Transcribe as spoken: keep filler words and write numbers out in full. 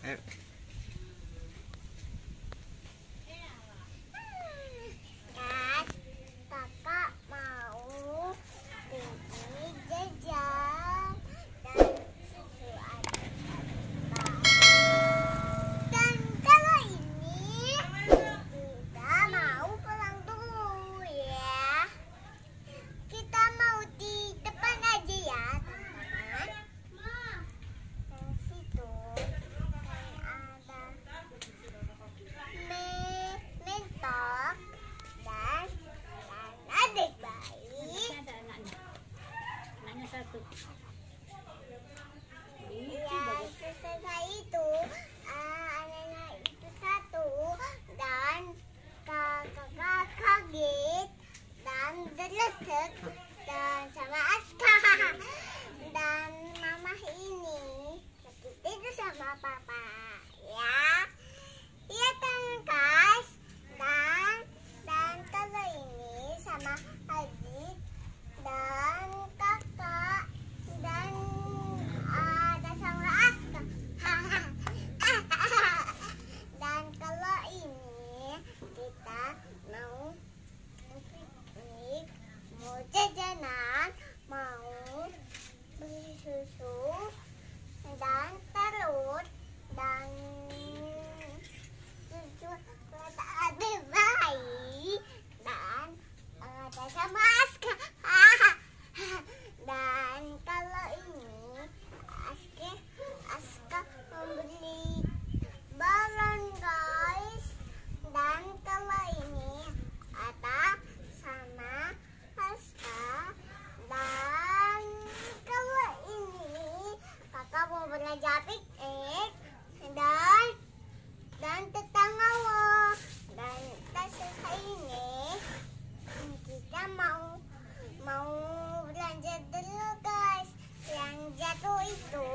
Ayo. Guys, kakak mau pergi jajan dan susu adik. Dan kalau ini kita mau pulang dulu ya. Kita mau di depan aja ya, teman-teman. Dan situ kayak ada me- mentok dan dan adik bayi. Ada anaknya. Anaknya satu. Ya, selesai itu ah, anaknya itu satu dan kakak kaget dan terletak dan sama Aska dan mama ini sakit itu sama papa ya. Iya kan guys, dan dan kalau ini sama adik dan kakak dan ada sama Aska. Dan kalau ini kita mau piknik, mau jajanan, mau beli susu dan telur dan susu ada bayi dan ada sama Aska. Dan kalau ini Aska Aska membeli balon guys. Dan kalau ini ada sama Aska. Dan kalau ini kakak mau belajar piknik dan dan tetangga loh. Dan kita selesai ini kita mau mau belanja dulu guys. Yang jatuh itu